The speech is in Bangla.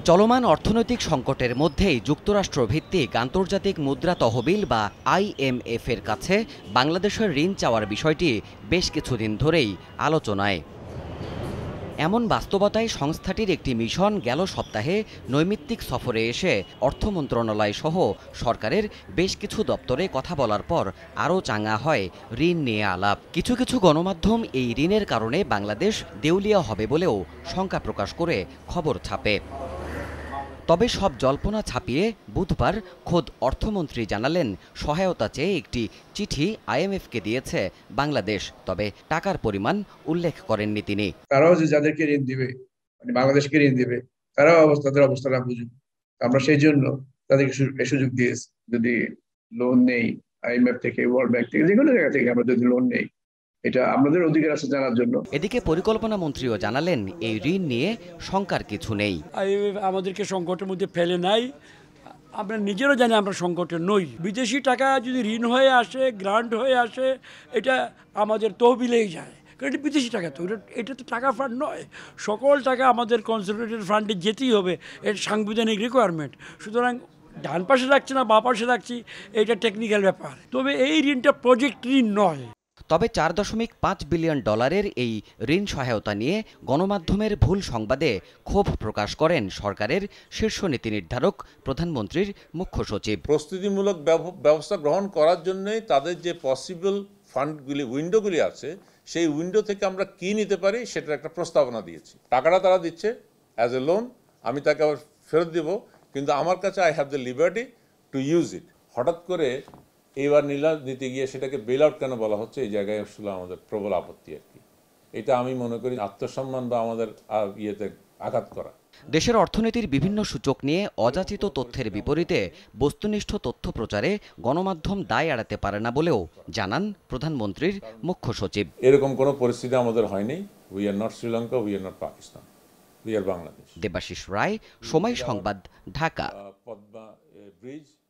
চলমান অর্থনৈতিক সংকটের মধ্যেই যুক্তরাষ্ট্র ভিত্তিক আন্তর্জাতিক মুদ্রা তহবিল বা IMF এর কাছে বাংলাদেশের ঋণ চাওয়ার বিষয়টি বেশ কিছুদিন ধরেই আলোচনায়। এমন বাস্তবতায় সংস্থাটির একটি মিশন গেল সপ্তাহে নৈমিত্তিক সফরে এসে অর্থ মন্ত্রণালয় সহ সরকারের বেশ কিছু দপ্তরে কথা বলার পর আরও চাঙা হয় ঋণ নিয়ে আলাপ। কিছু কিছু গণমাধ্যম এই ঋণের কারণে বাংলাদেশ দেউলিয়া হবে বলেও শঙ্কা প্রকাশ করে খবর ছাপে। তবে সব জল্পনা ছাপিয়ে বুধবার খোদ অর্থমন্ত্রী জানালেন সহায়তা চেয়ে একটি চিঠি IMF-কে দিয়েছে বাংলাদেশ, তবে টাকার পরিমাণ উল্লেখ করেননি তিনি। তারাও যে যাদেরকে ঋণ দিবে, মানে বাংলাদেশকে ঋণ দিবে, তারাও তাদের অবস্থাটা বুঝুক। আমরা সেই জন্য তাদেরকে সুযোগ দিয়েছি, যদি লোন নেই IMF থেকে, ওয়ার্ল্ড ব্যাংক থেকে, যে কোনো জায়গা থেকে আমরা যদি লোন নেই, এটা আমাদের অধিকার আছে জানার জন্য। এদিকে পরিকল্পনা মন্ত্রীও জানালেন এই ঋণ নিয়ে শঙ্কার কিছু নেই। IMF আমাদেরকে সংকটের মধ্যে ফেলে নাই, আমরা নিজেরও জানি আমরা সংকটে নই। বিদেশি টাকা যদি ঋণ হয়ে আসে, গ্রান্ট হয়ে আসে, এটা আমাদের তহবিলেই যায়, কারণ এটা বিদেশি টাকা, তো এটা তো টাকা ফান্ড নয়। সকল টাকা আমাদের কনসোলিডেটেড ফান্ডে যেতেই হবে, এটা সাংবিধানিক রিকোয়ারমেন্ট। সুতরাং ডান পাশে রাখছি না বা পাশে রাখছি, এটা টেকনিক্যাল ব্যাপার। তবে এই ঋণটা প্রজেক্ট ঋণ নয়। তবে $4.5 বিলিয়ন এই ঋণ সহায়তা নিয়ে গণমাধ্যমের ভুল সংবাদে ক্ষোভ প্রকাশ করেন সরকারের শীর্ষ নীতি নির্ধারক প্রধানমন্ত্রীর মুখ্য সচিব। প্রস্তুতিমূলক ব্যবস্থা গ্রহণ করার জন্য তাদের যে পসিবল ফান্ডগুলি, উইন্ডোগুলি আছে, সেই উইন্ডো থেকে আমরা কি নিতে পারি সেটার একটা প্রস্তাবনা দিয়েছি। টাকাটা তারা দিচ্ছে অ্যাজ এ লোন, আমি তাকে আবার ফেরত দেব, কিন্তু আমার কাছে I have the liberty to use it. হঠাৎ করে এইবার নিতে গিয়ে সেটাকে বেল আউট কেন বলা হচ্ছে, এই জায়গায় আসলে আমাদের প্রবল আপত্তি আর কি। এটা আমি মনে করি আত্মসম্মান বা আমাদের ইয়েতে আঘাত করা। দেশের অর্থনীতির বিভিন্ন সূচক নিয়ে অযাচিত তথ্যের বিপরীতে বস্তুনিষ্ঠ তথ্য প্রচারে গণমাধ্যম দায় এড়াতে পারে না বলেও জানান প্রধানমন্ত্রীর মুখ্য সচিব। এরকম কোনো পরিস্থিতি আমাদের হয়নি। We are not Sri Lanka, we are not Pakistan, we are Bangladesh. Debashis Roy, Somoy Sangbad, Dhaka. Padma bridge